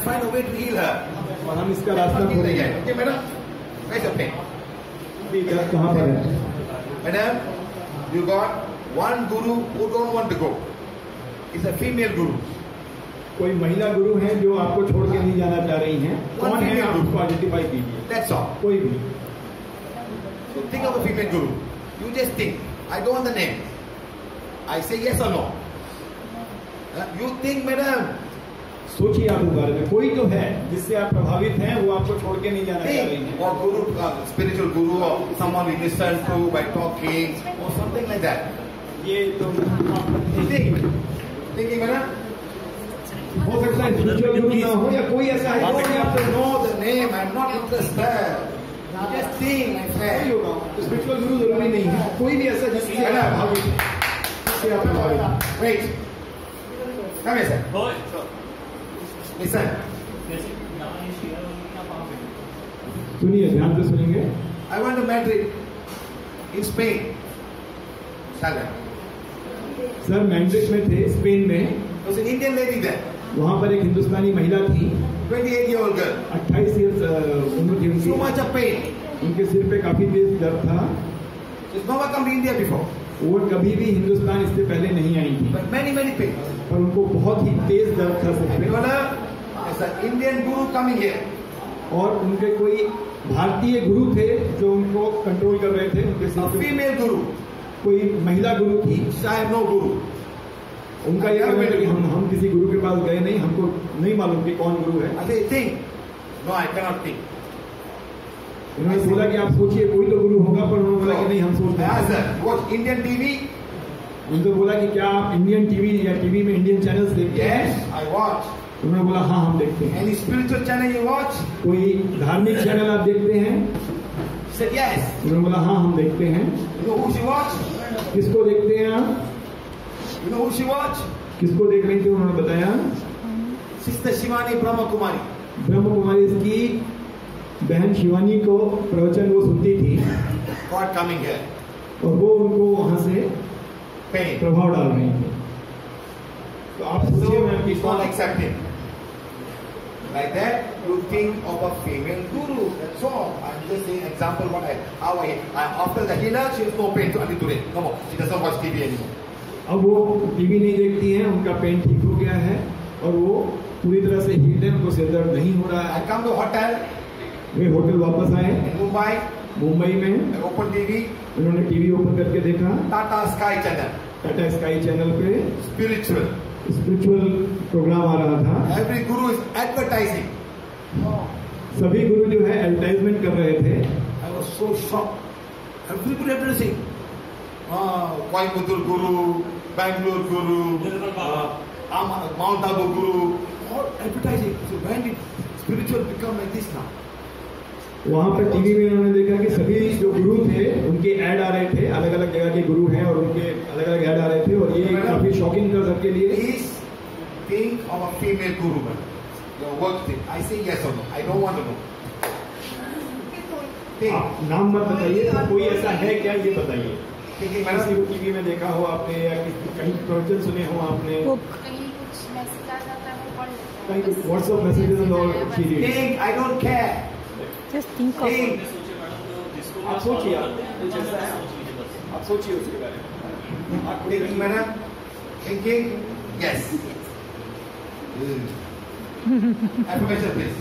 find a way to heal her. और हम इसका रास्ता खोलेंगे। Okay, madam. Where's your pain? अभी दर्द कहाँ पर है? Madam, you got one guru who don't want to go. It's a female guru. कोई महिला गुरु है जो आपको छोड़ के नहीं जाना चाह रही हैं। कौन है आप उसको आइडेंटिफाई कीजिए। That's all. कोई भी। So think of a female guru. You just think. I don't want the name. I say yes or no. You think, madam. सोचिए आप इस बारे में। कोई तो है जिससे आप प्रभावित हैं, वो आपको छोड़ के नहीं जाना चाह रही हैं। Or guru, spiritual guru, or someone we listen to by talking, or something like that. ये तो Thinking, madam. हो सकता है स्पिरिचुअल गुरु ना हो या कोई ऐसा है। I don't have to know the name. I'm not interested. Just think, my friend. Spiritual guru जरूरी नहीं है। कोई भी ऐसा जिससे आप प्रभावित हैं, जिससे आप प्रभावित हैं। Wait. Come here, sir. Listen. सुनिए, ध्यान से सुनेंगे। I went to Madrid, in Spain. Saga. Sir Madrid में थे, स्पेन में। There was an Indian lady there. वहाँ पर एक हिंदुस्तानी महिला थी। 28-year-old girl. 28 ईयर्स उम्र थी उनकी। So much of pain. उनके सिर पे काफी तेज दर्द था। She's never come to India before. वो कभी भी हिंदुस्तान इससे पहले नहीं आई थी। But many pain. और उनको बहुत ही तेज दर्द था सिर पे। There's an Indian guru coming here. और उनके कोई भारतीय गुरु थे जो उनको कंट्रोल कर रहे थे। उनके A सिर पे female guru. कोई महिला गुरु थी। I have no guru. उनका यह कहना है कि हम किसी गुरु के पास गए नहीं, हमको नहीं मालूम कि कौन गुरु है। I say think. No, I cannot think. उन्होंने बोला कि आप सोचिए, कोई तो गुरु होगा, पर उन्होंने बोला कि नहीं, हम सोचते I asked हैं। her, watch Indian TV? उनको बोला कि क्या आप इंडियन टीवी या टीवी में इंडियन चैनल्स देखते हैं? Yes, I watch. उन्होंने बोला हाँ, हम देखते हैं। Any spiritual channel you watch? कोई धार्मिक चैनल आप देखते हैं? She said yes. उन्होंने बोला हाँ, हम देखते हैं। You know who she watch? किसको देखते हैं आप? You know who she watch? किसको देख रही थी? उन्होंने बताया Sister Shivani Brahma Kumari. Brahma Kumari इसकी बहन शिवानी को प्रवचन वो सुनती थी। God coming here. और वो उनको वहां से Pain. प्रभाव डाल रही थी। तो आप सोचिए, मैं So, it's not accepting. Like that, you think of a female guru. That's all. I'm just saying example how I after the healer, she has no pain until today. No more. She doesn't watch TV anymore. अब वो TV नहीं देखती हैं, उनका pen ठीक हो गया है और वो पूरी तरह से हील्ड है, उनको सिर दर्द नहीं हो रहा I है। come to hotel वे होटल वापस आए in Mumbai. मुंबई में। I open TV. उन्होंने टीवी ओपन करके देखा, Tata Sky channel. Tata Sky channel पे Spiritual. स्पिरिचुअल प्रोग्राम आ रहा था। Every guru is advertising. सभी गुरु जो है एडवर्टाइजमेंट कर रहे थे। I was so shocked. Everybody advertising. Coimbatore Guru, Bangalore Guru, Mount Abu Guru, all advertising. So when did spiritual become like this now? वहाँ पर टीवी में उन्होंने देखा कि सभी जो गुरु थे उनके ऐड आ रहे थे, अलग अलग जगह के गुरु हैं और उनके अलग अलग ऐड आ रहे थे और ये काफी शॉकिंग था सबके लिए। Please think of a female guru. Your work thing. I say yes or no. I don't want to know. Think. आप नाम मत बताइए, कोई ऐसा है क्या ये बताइए। Thinking, किसी को टीवी में देखा हो आपने या कहीं प्रवचन सुने हो आपने, कहीं कुछ मैसेज आ जाता है वो पढ़ लेते हैं। कहीं व्हाट्सएप मैसेजेस और think. I don't care. Just think of Think. आप सोचिए, कुछ ऐसा है आप सोचिए उसके बारे में। आप Thinking, madam. Thinking. Yes. Affirmation, please.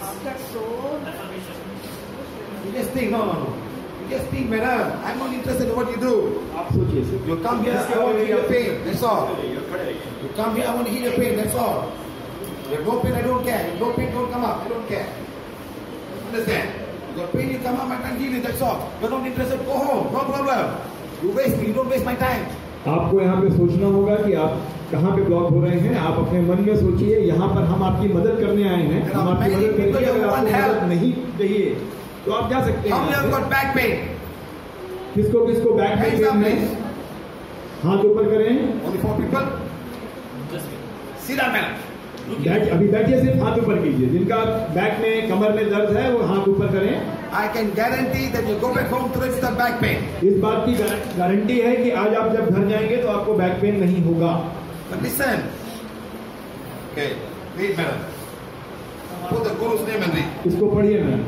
You just think. No. You just think, madam. I'm not interested in what you do. आप सोचिए सिर्फ। You come here, I want to heal your pain. That's all. You come here, I want to heal your pain. That's all. You have no pain, I don't care. You have no pain, don't come up. I don't care. Understand? You got pain, you come up, I can heal it. That's all. You're not interested, go home. No problem. You waste me. You don't waste my time. आपको यहाँ पे सोचना होगा कि आप कहाँ पे block हो रहे हैं। आप अपने मन में सोचिए, यहाँ पर हम आपकी मदद करने आए हैं, हम आपकी मदद करेंगे। अगर आपको मदद नहीं चाहिए तो आप जा सकते How many हैं। have got back pain? किसको किसको बैक Hands up, पेन है? please. हाथ ऊपर करें। Only 4 people? Sit down, madam. अभी बैठिए, सिर्फ हाथ ऊपर कीजिए। जिनका बैक में कमर में दर्द है वो हाथ ऊपर करें। I can guarantee that you go back home to reach the back pain. इस बात की गारंटी है कि आज आप जब घर जाएंगे तो आपको बैक पेन नहीं होगा। But listen. Okay, please, madam. Put the Guru's name and read. इसको पढ़िए मैम।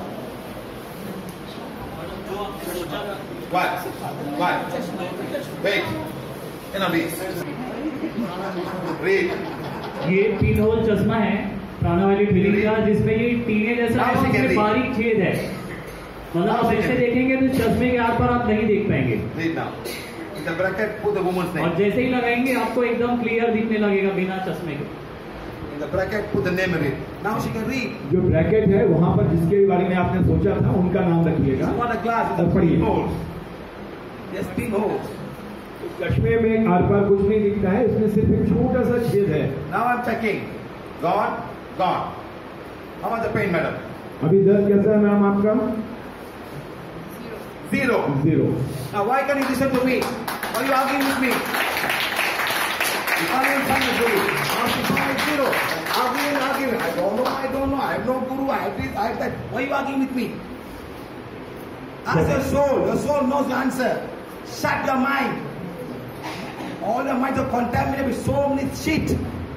What? Wait. Read. ये पिन होल चश्मा है प्राणावाली ड्रिलिंग का, जिसमें ये टीने जैसा है, इसमें बारीक छेद है। मतलब आप ऐसे देखेंगे तो चश्मे के आर पर आप नहीं देख पाएंगे। Read now. In the bracket, put the woman's name. और जैसे ही लगाएंगे आपको एकदम क्लियर दिखने लगेगा बिना चश्मे के। In the bracket, put the name and read. Now she can read. जो ब्रैकेट है वहाँ पर जिसके बारे में आपने सोचा था उनका नाम रखिएगा You want a glass with और the पढ़िए। pinholes. There's pinholes. चश्मे में आर पार कुछ नहीं दिखता है, इसमें सिर्फ एक छोटा सा छेद है। Now I'm checking. Gone. How much the pain, madam? अभी दर्द कैसा है मैम आपका? 0. 0। Now why can't you listen to me? Why are you arguing with me? You can't even find the Guru. Now she found it 0. Arguing. I don't know. I have no Guru. I have this, I have that. Why are you arguing with me? Ask your soul. Your soul knows the answer. Shut your mind. All your minds are contaminated with so many shit.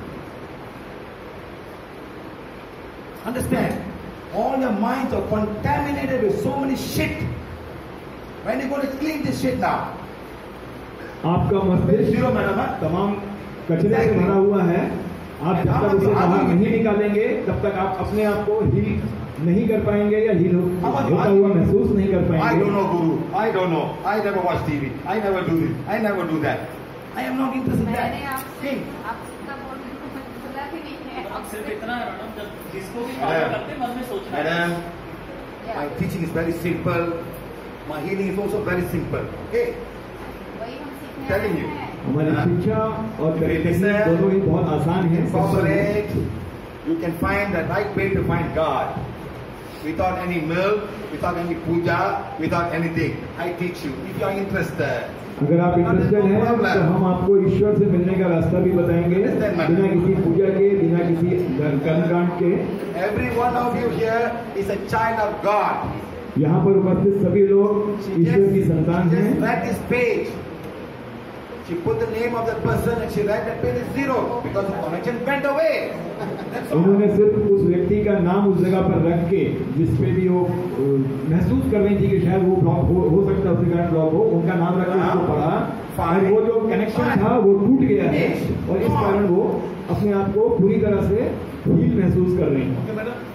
Understand? All your minds are contaminated with so many shit. When are you going to clean this shit now? आपका मस्तिष्क 0, madam. तमाम कचरे से भरा हुआ है। आप जब तक उसे बाहर नहीं निकालेंगे तब तक आप अपने आप को हील नहीं कर पाएंगे या हील होता हुआ महसूस नहीं कर I पाएंगे। don't know, Guru. I don't know. I never watch TV. I never do this. I never do that. I am not interested in मैंने that. आपसे Think. आपका बोला भी नहीं है। अब सिर्फ इतना है मैडम, जब जिसको भी फॉलो करते मन में सोचना है। Madam, my teaching is very simple. My healing is also very simple. Okay? वही हम सीखने Telling आए you. हैं। हमारी शिक्षा और टेक्निक दोनों ही बहुत आसान है। Incorporate. You can find the right way to find God. Without any milk, without any puja, without anything. I teach you. If you are interested. अगर आप इंटरेस्टेड हैं तो हम आपको ईश्वर से मिलने का रास्ता भी बताएंगे, बिना किसी पूजा के, बिना किसी कर्मकांड के। Every one of you here is a child of God. यहाँ पर उपस्थित सभी लोग ईश्वर की संतान हैं। Just read this page. She put the name of that person and she read that page is 0 because the connection went away. That's all. उन्होंने सिर्फ उस व्यक्ति का नाम उस जगह पर रख के जिसपे भी वो महसूस कर रही थी कि शायद वो ब्लॉक हो सकता है, उसके कारण ब्लॉक हो, उनका नाम रख के उसको पढ़ा और वो जो कनेक्शन था वो टूट गया है और इस कारण वो अपने आप को पूरी तरह से हील महसूस कर रही है। Okay, madam?